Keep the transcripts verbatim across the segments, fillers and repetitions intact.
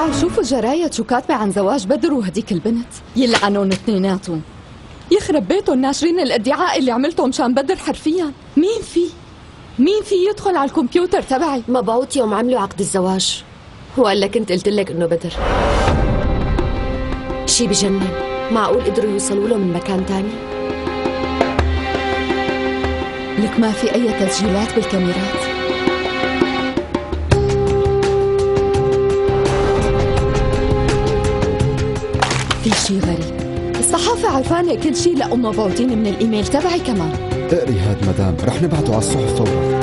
تعالوا شوفوا الجرايد شو كاتبة عن زواج بدر وهديك البنت. يلعنون اثنيناتهم، يخرب بيتهم ناشرين الادعاء اللي عملته مشان بدر حرفيا. مين في مين في يدخل على الكمبيوتر تبعي؟ مبعوث يوم عملوا عقد الزواج وقال لك كنت قلت لك انه بدر. شي بجنن. معقول قدروا يوصلوا له من مكان تاني؟ لك ما في اي تسجيلات بالكاميرات. في شي غريب، الصحافة عرفانة كل شي لأم مبعوثين من الإيميل تبعي كمان. اقري هاد مدام، رح نبعته على الصحف فورا.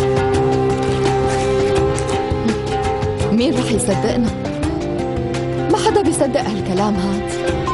مين رح يصدقنا؟ ما حدا بيصدق هالكلام هاد.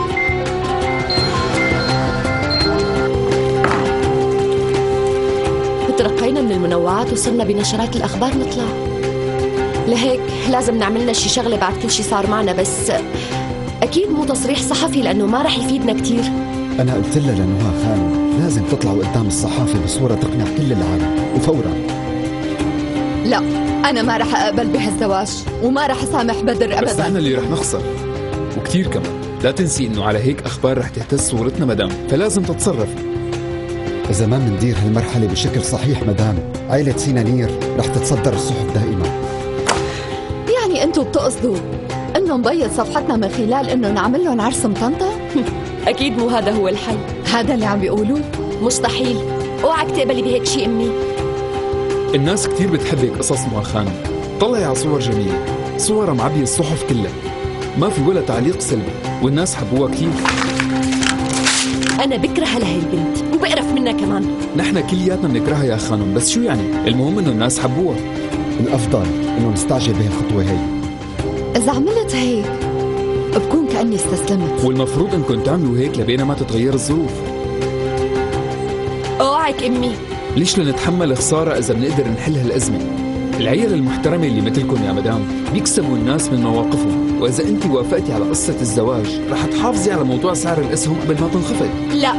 ترقينا من المنوعات وصرنا بنشرات الأخبار نطلع. لهيك لازم نعملنا شي شغلة بعد كل شي صار معنا، بس أكيد مو تصريح صحفي لأنه ما رح يفيدنا كتير. أنا قلت لها لنهى خانم لازم تطلعوا قدام الصحافة بصورة تقنع كل العالم وفورا. لا، أنا ما رح أقبل بهالزواج وما رح أسامح بدر أبدا. بس نحن اللي رح نخسر وكتير كمان. لا تنسي إنه على هيك أخبار رح تهتز صورتنا مدام، فلازم تتصرف. إذا ما مندير هالمرحلة بشكل صحيح مدام، عائلة سينا نير رح تتصدر الصحف دائما. يعني أنتوا بتقصدوا إنه نبيض صفحتنا من خلال إنه نعمل لهم عرس مطنطة؟ أكيد مو هذا هو الحل. هذا اللي عم بيقولوه؟ مستحيل. اوعك تقبلي بهيك شيء أمي. الناس كتير بتحب هيك قصص نهى خانم. طلعي على صور جميلة، صورها معبية الصحف كلها، ما في ولا تعليق سلبي، والناس حبوها كتير. أنا بكره لهي البنت وبقرف منها كمان. نحن كلياتنا بنكرهها يا خانم، بس شو يعني؟ المهم إنه الناس حبوها. الأفضل إنه نستعجل بهالخطوة هي. إذا عملت هيك بكون كأني استسلمت، والمفروض إنكم تعملوا هيك لبين ما تتغير الظروف. اوعك أمي. ليش لنتحمل خسارة إذا بنقدر نحل هالأزمة؟ العيال المحترمة اللي مثلكم يا مدام بيكسبوا الناس من مواقفهم، وإذا أنت وافقتي على قصة الزواج رح تحافظي على موضوع سعر الأسهم قبل ما تنخفض. لا.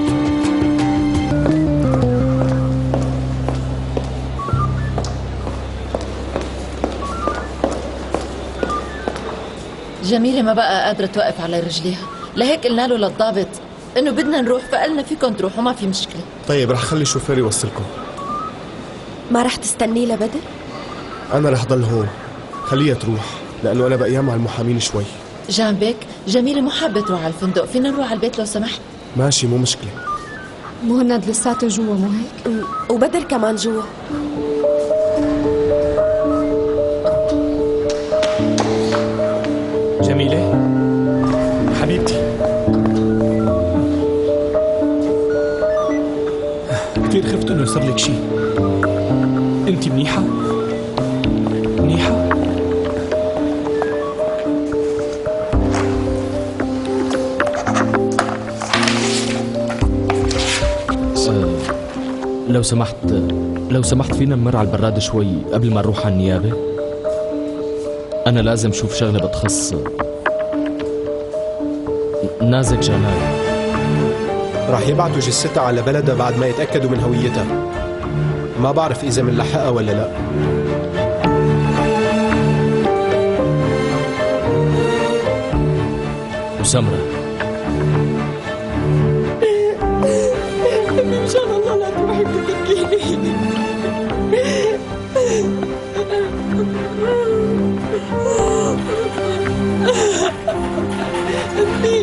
جميلة ما بقى قادرة توقف على رجليها، لهيك قلنا له للضابط إنه بدنا نروح، فقالنا فيكم تروحوا ما في مشكلة. طيب رح خلي شوفير يوصلكم. ما رح تستني لبدر؟ أنا رح ضل هون، خليها تروح لأنه أنا بقيام مع المحامين شوي. جنبك جميلة مو حابة تروح على الفندق، فينا نروح على البيت لو سمحت؟ ماشي مو مشكلة. مهند لساته جوا مو هيك؟ وبدر كمان جوا. جميلة حبيبتي، كتير خفت انه يصير لك شيء. انت منيحة؟ منيحة؟ أه لو سمحت لو سمحت فينا نمر على البراد شوي قبل ما نروح على النيابة؟ أنا لازم شوف شغلة بتخص نازك جمال. راح يبعتوا جثتها على بلدها بعد ما يتأكدوا من هويتها. ما بعرف إذا منلحقها ولا لا. وسمرة إن شاء الله لا تروحي تتركيني. أمي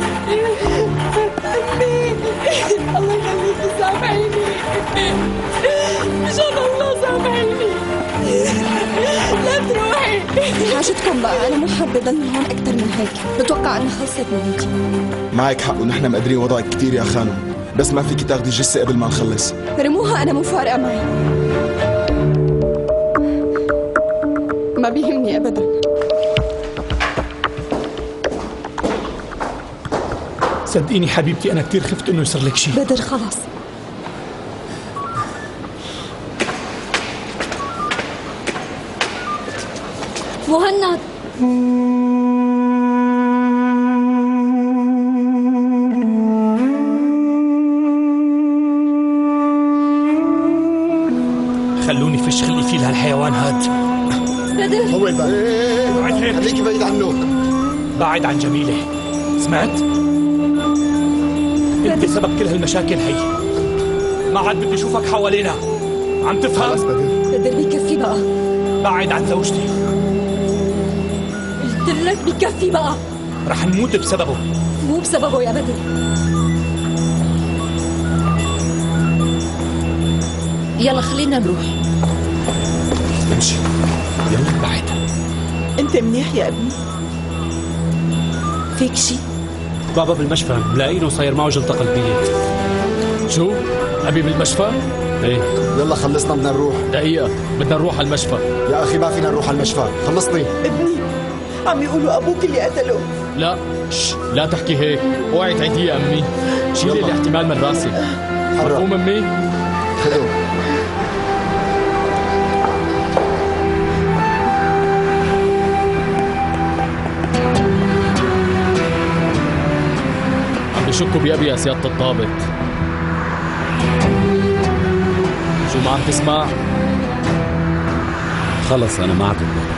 أمي الله يخليكي سامحيني. إن شاء الله سامحيني. لا تروحي. حاجتكم بقى، أنا مو حابة ضل هون أكثر من هيك، بتوقع أنها خلصت من هيك. معك حق ونحن مقدرين وضعك كتير يا خانم، بس ما فيك تاخدي الجثة قبل ما نخلص. رموها، أنا مو فارقة معي، ما بيهمني أبدا. صدقيني حبيبتي أنا كتير خفت إنه يصير لك شيء. بدر خلص. مهند خلوني فش خلقي فيه لهالحيوان هاد. بدر طول بالك، خليكي بعيد عنه. بعد عن جميلة، سمعت؟ انت سبب كل هالمشاكل هي. ما عاد بدي اشوفك حوالينا، عم تفهم؟ خلص بدر بدر بكفي بقى، بعد عن زوجتي، قلت لك بكفي بقى. رح نموت بسببه. مو بسببه يا بدر. يلا خلينا نروح. امشي يلا بعد. انت منيح يا ابني؟ فيك شي؟ بابا بالمشفى ملاقينه صاير معه جلطة قلبية. شو؟ أبي بالمشفى؟ ايه يلا خلصنا بدنا نروح. دقيقة، بدنا نروح على المشفى. يا أخي ما فينا نروح على المشفى، خلصني. ابني عم يقولوا ابوك اللي قتله. لا شش. لا تحكي هيك، اوعي تعيدي يا أمي. شيلي الاحتمال من راسي. مفهوم أمي؟ خذوا. عم بشكوا بأبي يا سيادة الضابط. شو ما عم تسمع؟ خلص أنا ما عاد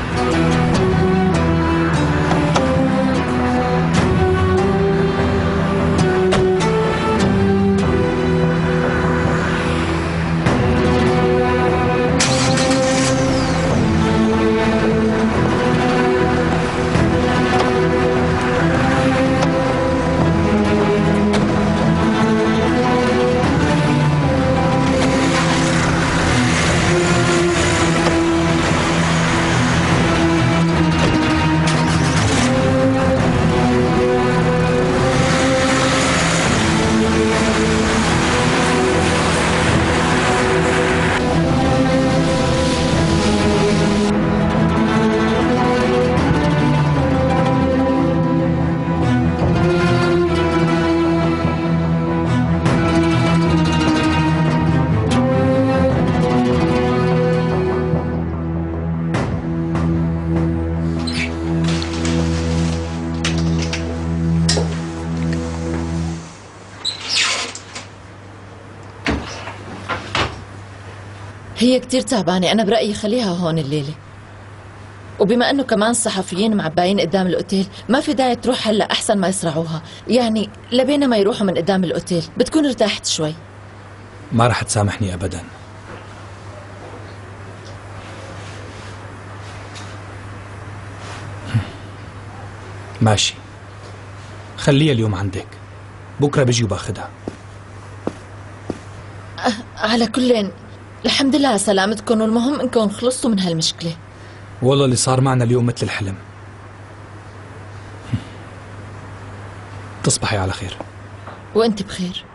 هي كتير تعبانة، أنا برأيي خليها هون الليلة. وبما أنه كمان الصحفيين معباين قدام الأوتيل، ما في داعي تروح هلأ، أحسن ما يسرعوها. يعني لبينا ما يروحوا من قدام الأوتيل، بتكون ارتاحت شوي. ما رح تسامحني أبدا. ماشي، خليها اليوم عندك، بكرة بيجي وباخدها. أه على كل الحمد لله على سلامتكم، والمهم انكم خلصتوا من هالمشكلة. والله اللي صار معنا اليوم مثل الحلم. تصبحي على خير. وانت بخير.